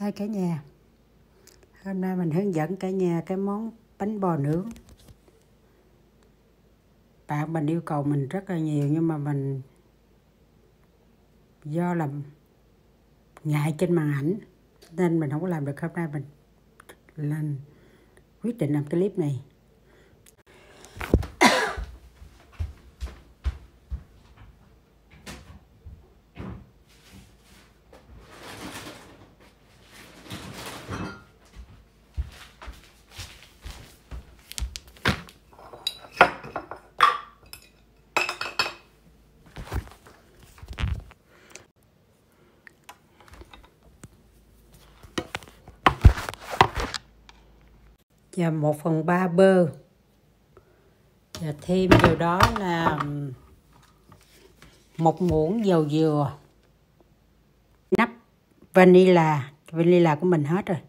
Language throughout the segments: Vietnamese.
Hai cả nhà, hôm nay mình hướng dẫn cả nhà cái món bánh bò nướng. Bạn mình yêu cầu mình rất là nhiều nhưng mà mình do làm ngại trên màn ảnh nên mình không có làm được. Hôm nay mình lên quyết định làm cái clip này. Và 1/3 bơ, và thêm điều đó là 1 muỗng dầu dừa, nắp vanilla của mình hết rồi.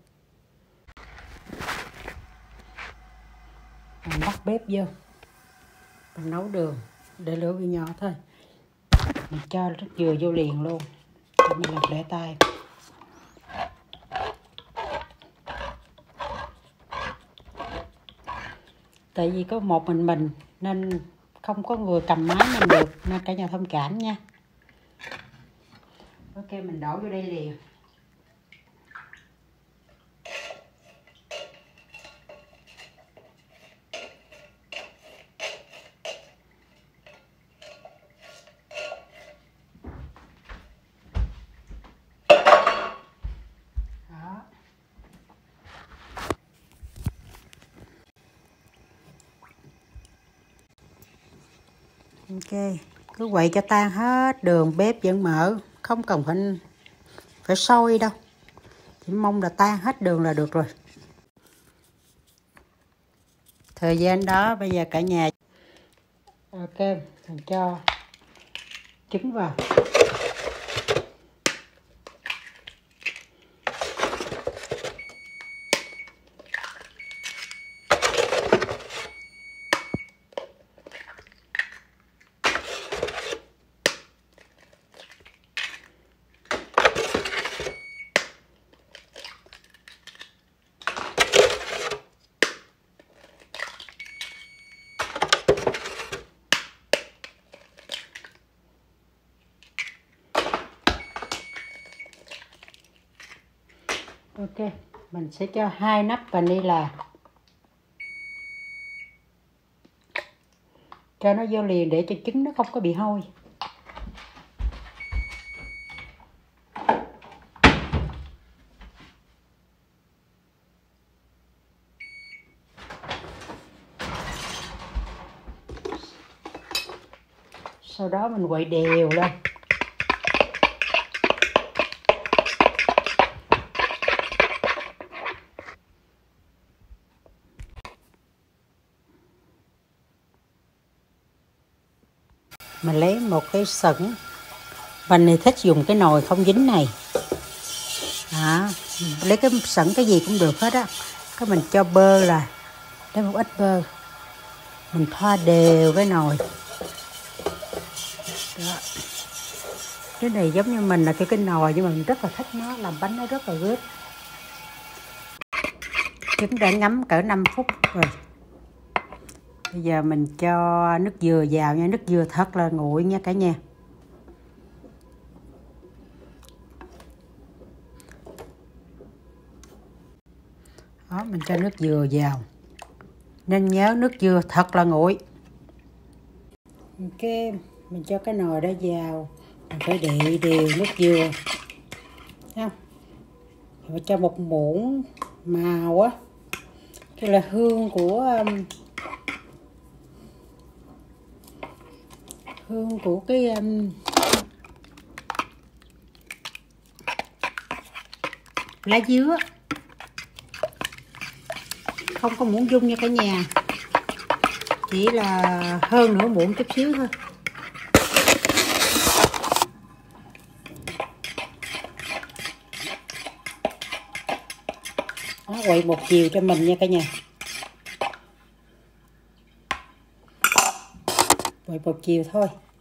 Mình bắt bếp vô, mình nấu đường, để lửa bị nhỏ thôi. Mình cho nước dừa vô liền luôn, để mình làm để tay. Tại vì có một mình nên không có người cầm máy làm được, nên cả nhà thông cảm nha. Ok, mình đổ vô đây liền. Đó. Ok, cứ quậy cho tan hết đường, bếp vẫn mở, không cần phải sôi đâu, chỉ mong là tan hết đường là được rồi. Thời gian đó bây giờ cả nhà, ok, mình cho trứng vào. Ok, mình sẽ cho 2 nắp vanilla, cho nó vô liền để cho trứng nó không có bị hôi. Sau đó mình quậy đều lên. Mình lấy một cái sẩn, mình này thích dùng cái nồi không dính này. Đó, lấy cái sẩn cái gì cũng được hết á. Cái mình cho bơ, là lấy một ít bơ, mình thoa đều cái nồi. Đó. Cái này giống như mình là cái nồi, nhưng mà mình rất là thích nó, làm bánh nó rất là good. Trứng đã ngấm cỡ 5 phút rồi. Bây giờ mình cho nước dừa vào nha, nước dừa thật là nguội nha cả nhà. Đó, mình cho nước dừa vào. Nên nhớ nước dừa thật là nguội. Ok, mình cho cái nồi đó vào, mình phải đậy đều nước dừa. Thấy không? Rồi cho 1 muỗng màu á. Cái là hương của cái lá dứa. Không có muỗng dung nha cả nhà, chỉ là hơn nửa muỗng chút xíu thôi. Đó, quậy một chiều cho mình nha cả nhà. Quậy một chiều thôi.